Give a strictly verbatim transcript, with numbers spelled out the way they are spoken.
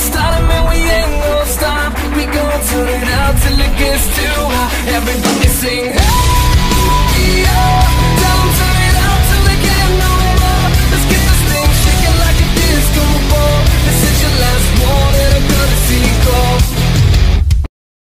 started, man, we ain't gon' stop. We gon' turn it out till it gets too hot. Everybody sing, hey!